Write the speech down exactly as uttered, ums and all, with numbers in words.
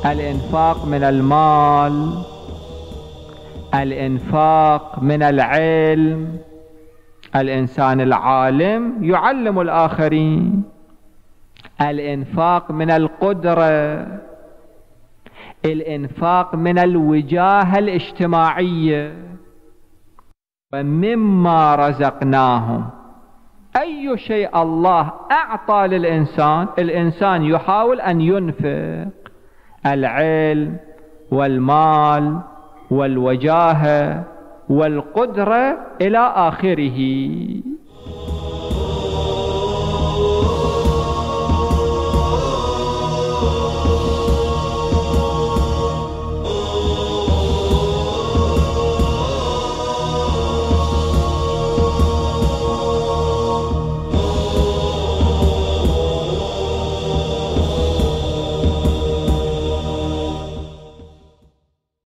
الإنفاق من المال، الإنفاق من العلم. الإنسان العالم يعلم الآخرين. الإنفاق من القدرة، الإنفاق من الوجاهة الاجتماعية. ومما رزقناهم، أي شيء الله أعطى للإنسان الإنسان يحاول أن ينفق. العلم والمال والوجاهة والقدرة إلى آخره.